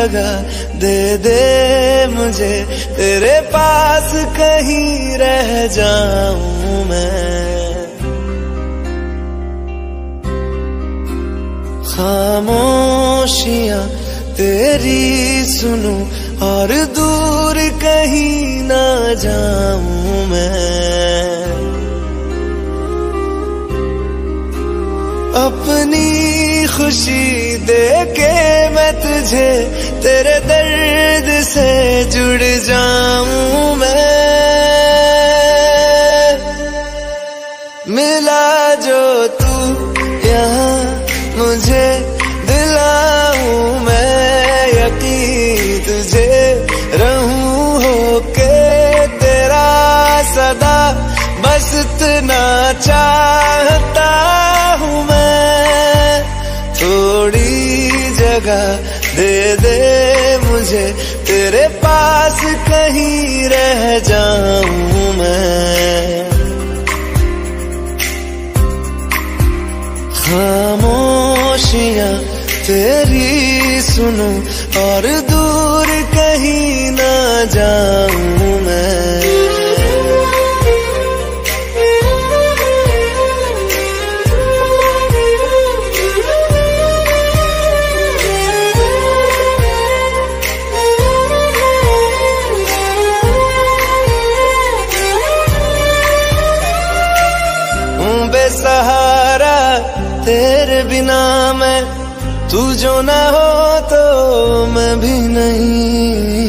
जगह दे दे मुझे, तेरे पास कहीं रह जाऊं मैं। खामोशियां तेरी सुनूं और दूर कहीं ना जाऊं मैं। अपनी खुशी दे के मैं तुझे, तेरे दर्द से जुड़ जाऊं मैं। मिला जो तू यहाँ मुझे, दिलाऊं मैं यकीन तुझे, रहूं होके तेरा सदा, बस इतना चाहता हूँ मैं। थोड़ी जगह दे दे मुझे, तेरे पास कहीं रह जाऊं मैं। खामोशियां तेरी सुनूं और दूर कहीं ना जाऊं मैं। बेसहारा तेरे बिना मैं, तू जो ना हो तो मैं भी नहीं।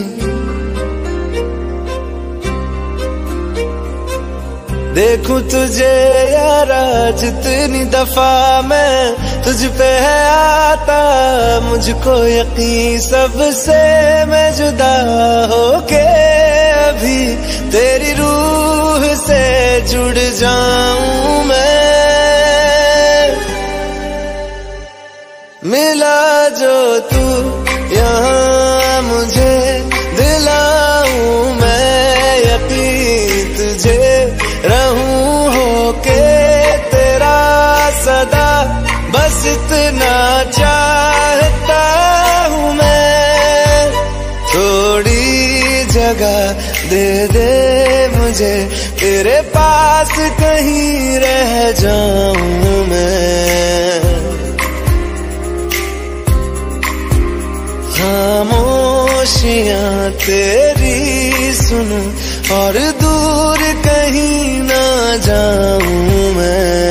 देखूं तुझे यारा जितनी दफा मैं, तुझ पे है आता मुझको यकीन, सबसे मैं जुदा होके अभी तेरी रूह से जुड़ जाऊं मैं। मिला जो तू यहाँ मुझे, दिलाऊं मैं यकीन तुझे, रहूं होके तेरा सदा, बस इतना चाहता हूँ मैं। थोड़ी जगह दे दे मुझे, तेरे पास कहीं रह जाऊं मैं। खामोशियां तेरी सुनूं और दूर कहीं ना जाऊं मैं।